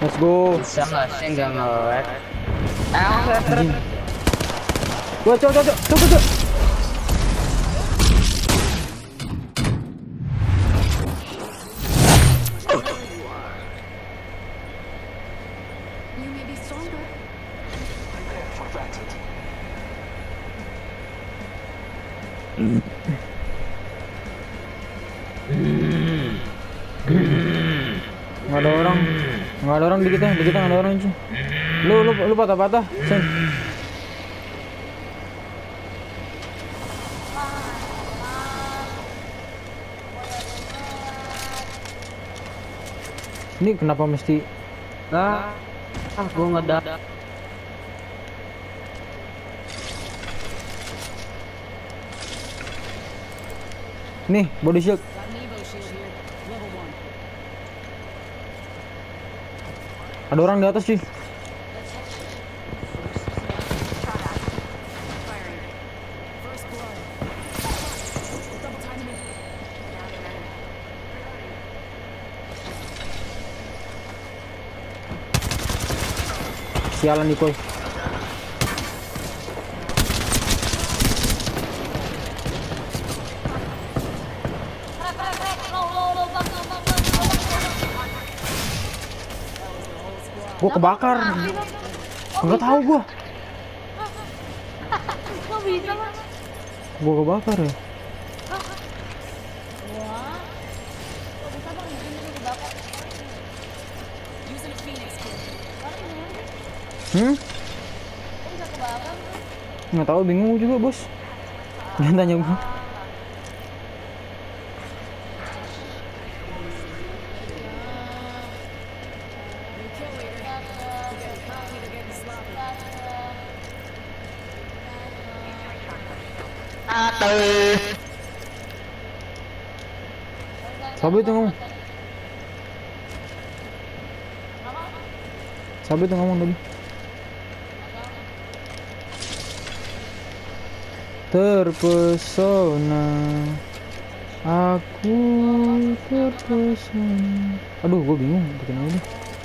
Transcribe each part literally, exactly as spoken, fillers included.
Let's go. Bisa nggak sih nggak nge-lag? Ah, Anjing. Gua cok cok cok cok cok. You may be stronger. Nggak ada orang, nggak ada orang di kita, di kita nggak ada orang sih. Lu lu lu patah-patah, Sen. Ini kenapa mesti? ah, ah, gua ngedak. Nih body shield. Got an Evo shield here. Level one. Ada orang di atas sih. First blood. Double timing it. Sialan Nikoy. Gua kebakar. Enggak tahu gua. Kok bisa mas? Gua kebakar ya. Wah, kok bisa bang di sini dibakar? Using a Phoenix kit. Mana gimana sih? Hmm? Kok bisa kebakar tuh? Nggak tahu, bingung juga bos. Jangan tanya gua. New kill leader. They're getting cocky, they're getting sloppy. Sabi itu ngomong. Sabi itu ngomong tadi. Terpesona, aku terpesona. Aduh, gue bingung bikin ini.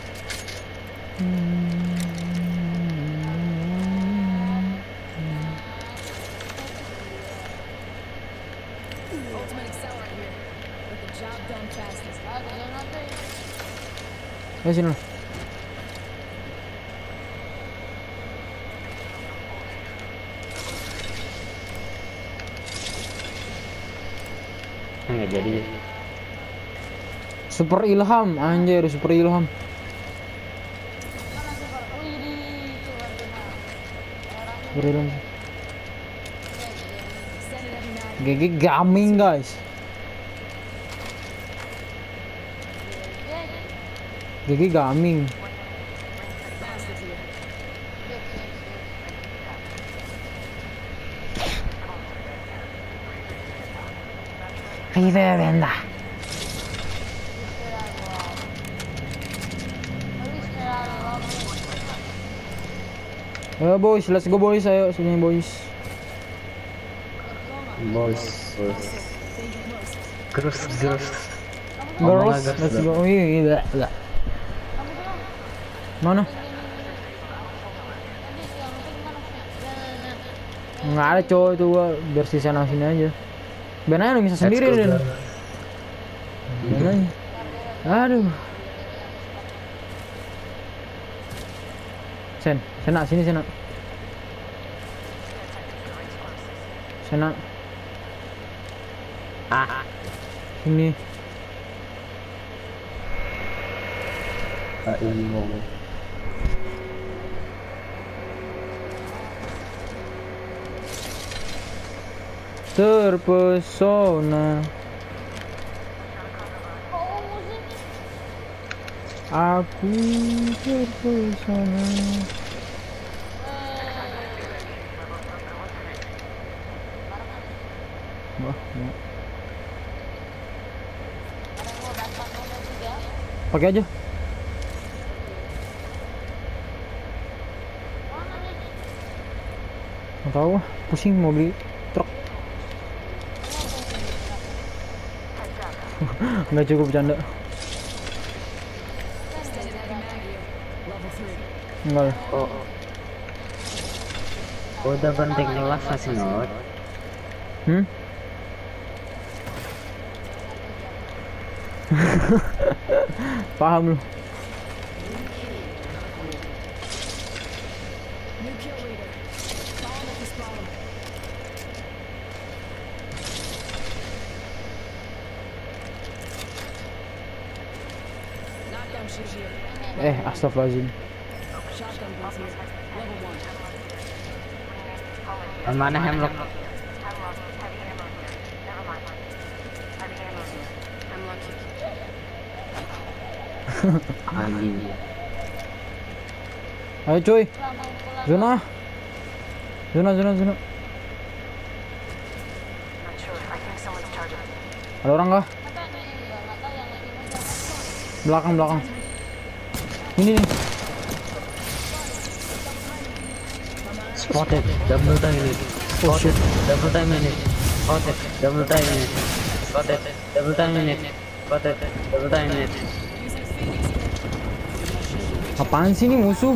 Ultimate accelerant here. Get the job done fastest. Ah, jangan nanti. Ayo sini lah. Nggak jadi. Super Ilham, anjir, Super Ilham. Mana super? Wih, di super benar. Orang Super Ilham. Extended heavy mag. G G Gaming guys. G G Gaming. Masters here. Rivenda. Ayo boys, let's go boys, ayo sini boys. Bos, bos. Danger close. Terus, terus. Girls, Girls, let's girls. go. Wih, enggak, enggak. Mana? Nggak ada cowok itu gua biar si sana sini aja. Ben aja lu bisa sendiri Let's go, Den. girls. Ben aja. Aduh. Sen, Sena sini Sena. Sena Ah, sini. ah, ini mau. Terpesona, kok musik? aku terpesona. Wah, ya. Pakai aja. Nggak tahu, ah. Pusing mau beli truk. Nggak cukup bercanda. Extended heavy mag here. Enggak. Oh. Oh, udah berhenti ngelas masih ngelas. Hmm? Paham lu. New kill leader. Follow him if you spot him. Knockdown shoot here. Eh, astagfirullahaladzim. Shotgun bolt here. Level one. Mana hemlock? I'm lucky. Anjing. Ayo cuy, Pulang, mau pulang. zona. Zona, zona, zona. Ada orang kah? Apa ada yang juga nggak tahu yang lagi muda. Belakang, belakang. Ini nih. Spotted, double time ini. Oh shit. Double time ini. Spotted, double time ini. Spotted, double time ini. Spotted, double time ini. Apaan sih nih musuh?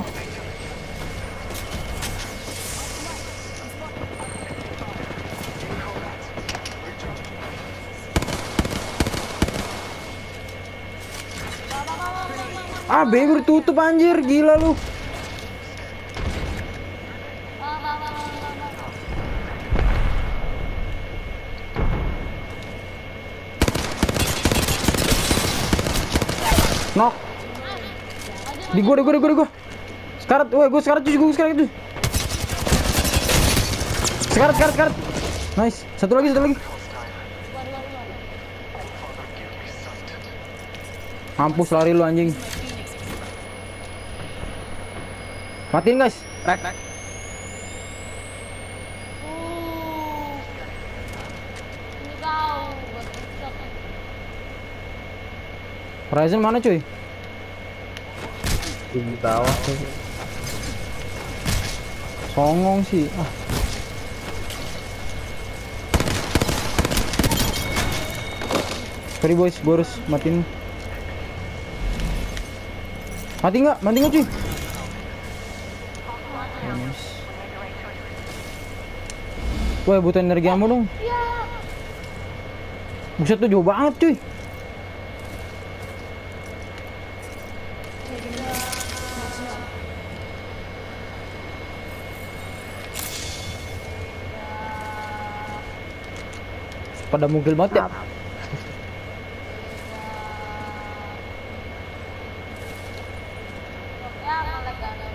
Ah, bego ditutup anjir, gila lu. Ah, ah, ah, ah, ah. Knock. Di gua, di gua, di gua, di gua. Sekarat, woi, gua sekarat cuy, gua sekarat itu. Sekarat, sekarat, sekarat. Nice. Satu lagi, satu lagi. Mampus lari lu anjing. Matiin guys. Rek, rek. Uh. Ini kau buat besok. Horizon mana cuy? Di bawah tuh. Songong sih. Ah. Sorry boys, gua harus matiin. Mati nggak? Mati nggak cuy? Yes. Woi, butuh energi ammo dong. Buset tuh jauh banget cuy. Pada mungkil banget ya. Ya, malah gak ada.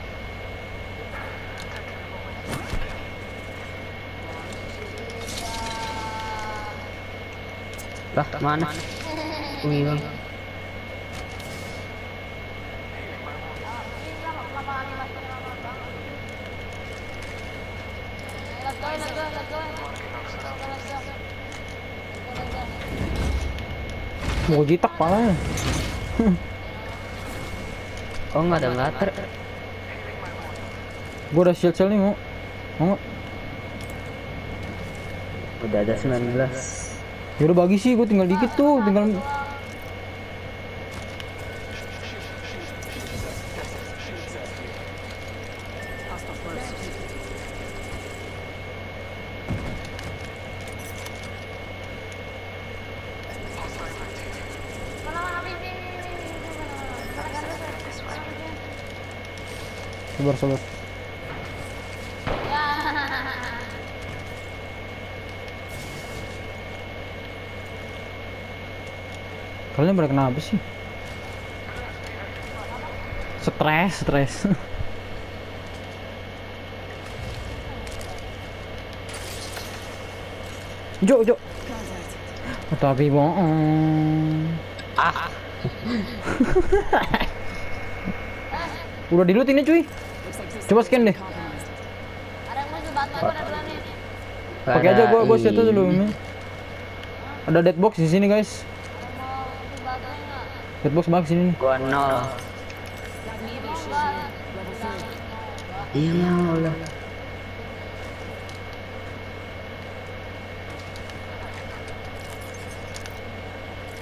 Lah, mana? Oh, hilang. Let's go, let's go, let's go. Let's go, let's go. Mau jitak palanya. Oh, nggak ada latar. Gua udah shield shell nih, mau. Mau nggak? Udah ada sembilan belas. Ya udah bagi sih, gua tinggal dikit tuh, tinggal Mana, mana, Vin, Vin, Vin, Vin, Vin, Vin, mana, mana. Mana, mana, mana. sabar sabar. Ya. Kalian pada kenapa sih? Stres, stres. Jo, jo. Oh, tapi bohong. Ah, Udah di loot ini cuy. Coba scan deh. Ada yang musuh batu pada duluan nih. Pakai aja gua gua set ini. dulu ini. Ada dead box di sini guys. Ada mau musuh batu enggak? Dead box bak sini. Gua nol. Iya nol.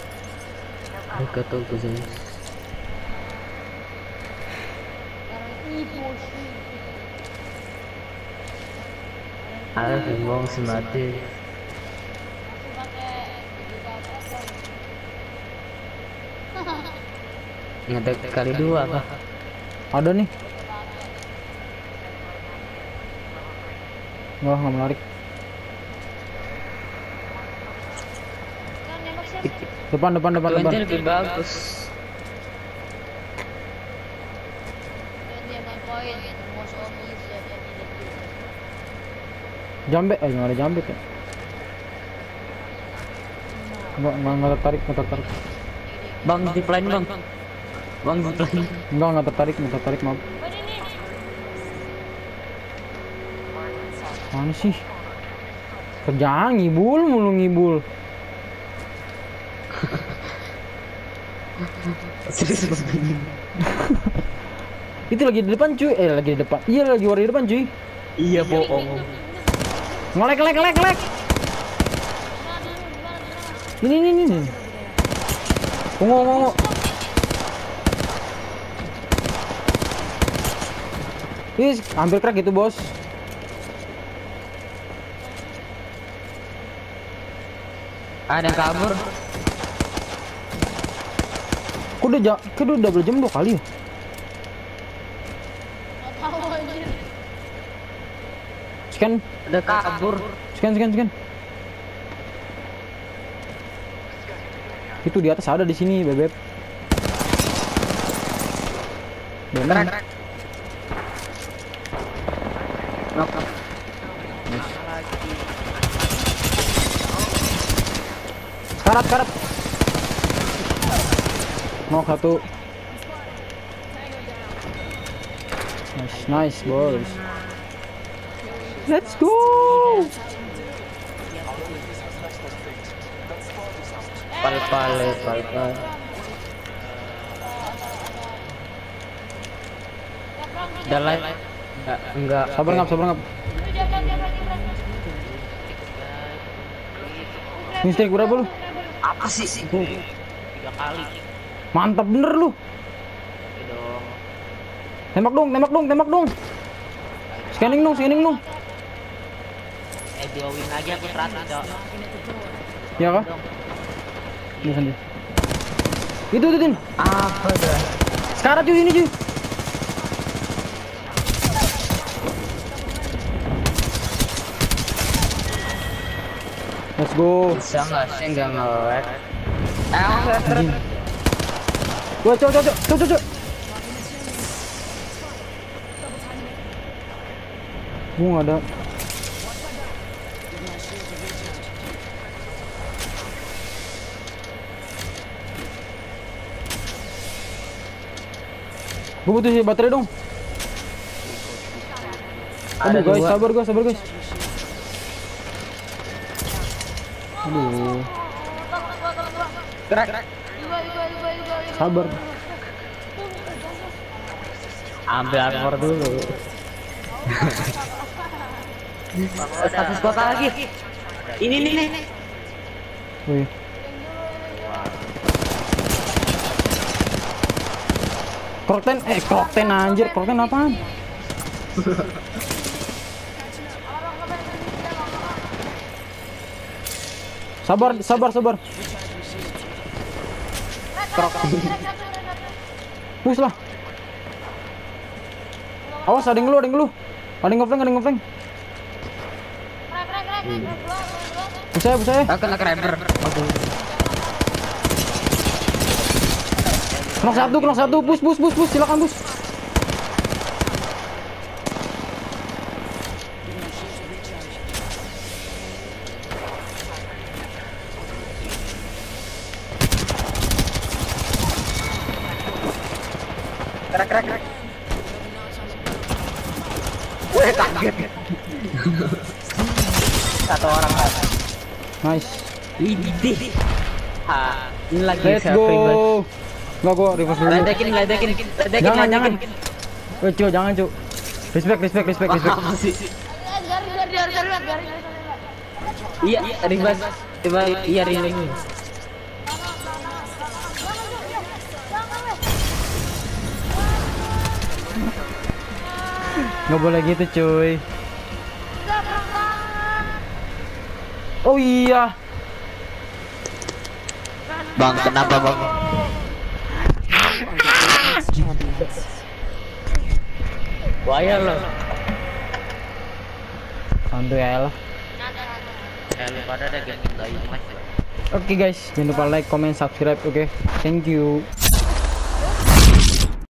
Dekat tuh guys. Ih, bullshit. Ada bingung si mati. Masih pakai juga apa? Ngetek kali dua apa? Ada nih. Wah, nggak menarik. Kan nembak siapa? Depan, depan, depan, depan. Tuannya lebih bagus. Dan dia main poin. Most of these ya dia tidak bisa. Jambet, eh nggak ada jambet ya. Nggak, nggak, nggak tertarik, nggak tertarik. Bang di plan bang. Bang di plan. Enggak, nggak tertarik, nggak tertarik, maaf. Oh ini. Mana sih? Kerjaan ngibul mulu ngibul. Serius bang. Itu lagi di depan cuy, eh lagi di depan. Iya lagi war di depan cuy. Iya bohong. Ngelek, ngelek, ngelek, ngelek. Ini, ini, ini. Ungu, ungu, ungu. Ih, hampir crack gitu bos. Ada yang kabur. Kok udah ja- kok udah double jam dua kali ya? Nggak tahu anjir. Scan, Ada kabur. scan, scan, scan. Itu di atas ada di sini, bebek. Bener. Crack. Knock. Karat, karat. Mau satu. Nice, nice, boys. Let's go. Pal pal pal pal. Udah live? Enggak, enggak. Sabar ngap, sabar ngap. Ini dia kan dia lagi berapa? Mistake berapa lu? Apa sih sih gue? Tiga kali. Mantap bener lu. Tembak dong, tembak dong, tembak dong. Scanning dong, scanning dong. Eh dua win lagi aku terakhir dong. Ya kah? Ini sendiri. Itu itu Tin. Apa dah? Sekarang cuy ini cuy. Let's go. Bisa nggak sih nggak nge-lag? Eh, aku Anjing. Wah, cok, cok, cok, cok, cok, cok. Gua nggak ada. Gua butuh sih baterai dong. Aduh guys, dua. sabar guys, sabar guys. Aduh, Crack. Juga juga juga juga. sabar. Ambil armor dulu. Satu kota lagi. Ini nih nih. Wih. Krokten, eh krokten anjir, krokten apaan? Sabar, sabar, sabar. Push lah. Awas, ada yang ngeluh, ada yang ngeluh. Ada yang ngeflank, ada yang ngeflank. Krek krek krek krek. Push saya, push saya. Aku kena creeper. Knock satu, knock satu, push, push, push, push, silakan push. Crack crack crack. Wih kaget. Satu orang lagi. Nice. Widih. Ha, ini lagi Let's siapa yang buat? go. Enggak gua reverse dulu. Ledekin, ledekin, ledekin. Jangan, jangan. ledekin. Weh, cu, jangan, cu. Respect, respect, respect, respect. Apa sih? Garis garis garis garis garis garis. Iya, ribas. Coba iya ring. Nggak boleh gitu cuy. Oh iya. Bang, kenapa bang? Waya lo. Santuy ya lah. Eh, lu pada ada game kayu mas. Oke guys, jangan lupa like, comment, subscribe. Oke, thank you.